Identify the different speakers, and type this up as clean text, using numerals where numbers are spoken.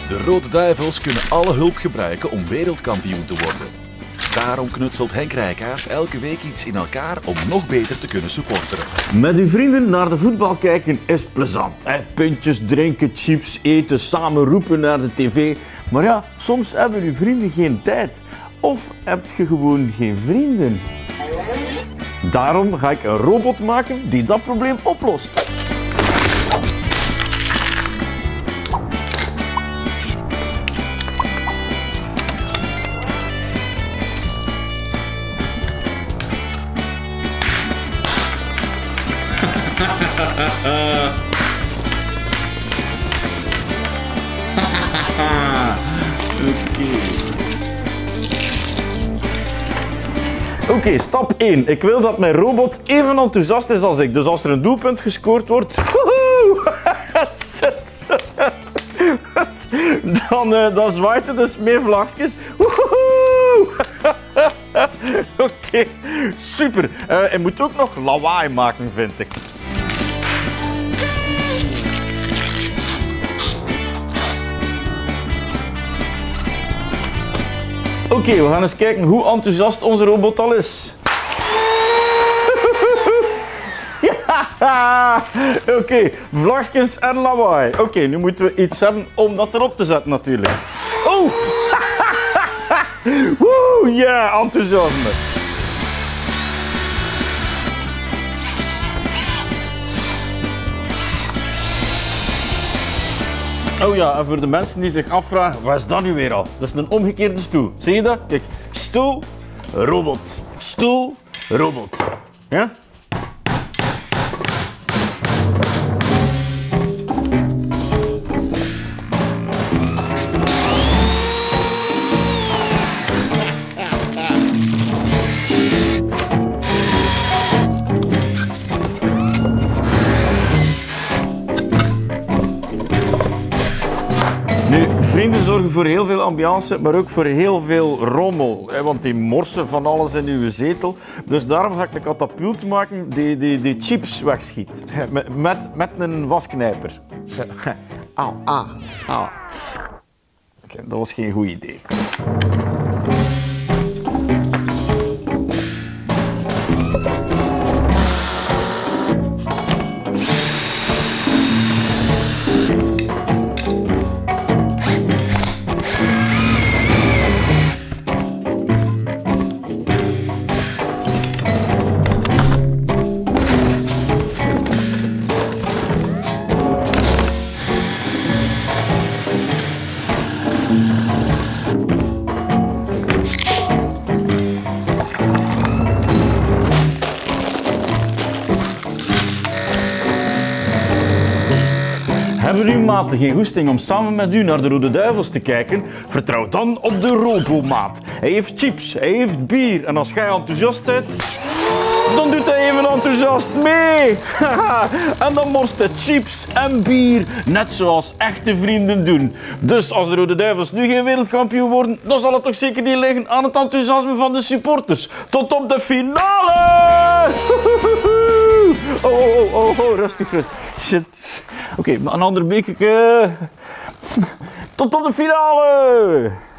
Speaker 1: De Rode Duivels kunnen alle hulp gebruiken om wereldkampioen te worden. Daarom knutselt Henk Rijkaard elke week iets in elkaar om nog beter te kunnen supporteren.
Speaker 2: Met uw vrienden naar de voetbal kijken is plezant. Puntjes drinken, chips eten, samen roepen naar de tv. Maar ja, soms hebben uw vrienden geen tijd. Of heb je gewoon geen vrienden. Daarom ga ik een robot maken die dat probleem oplost. Oké, stap 1. Ik wil dat mijn robot even enthousiast is als ik. Dus als er een doelpunt gescoord wordt, dan zwaait het dus meer vlagjes. Oké, super. Hij moet ook nog lawaai maken, vind ik. Oké, we gaan eens kijken hoe enthousiast onze robot al is. Ja! Oké, vlagjes en lawaai. Oké, nu moeten we iets hebben om dat erop te zetten natuurlijk. Oh! Woe, ja, enthousiasme. Oh ja, en voor de mensen die zich afvragen, wat is dat nu weer al? Dat is een omgekeerde stoel. Zie je dat? Kijk, stoel, robot. Stoel, robot. Ja? Nu, vrienden zorgen voor heel veel ambiance, maar ook voor heel veel rommel. Want die morsen van alles in uw zetel. Dus daarom ga ik een katapult maken die chips wegschiet. Met een wasknijper. Auw, auw, auw. Oké, dat was geen goed idee. Hebben uw maten geen goesting om samen met u naar de Rode Duivels te kijken? Vertrouw dan op de Robomaat. Hij heeft chips, hij heeft bier en als jij enthousiast bent, dan doet hij even enthousiast mee. En dan morst hij chips en bier, net zoals echte vrienden doen. Dus als de Rode Duivels nu geen wereldkampioen worden, dan zal het toch zeker niet liggen aan het enthousiasme van de supporters. Tot op de finale! Oh, rustig. Shit. Oké, een ander bekertje. Tot op de finale!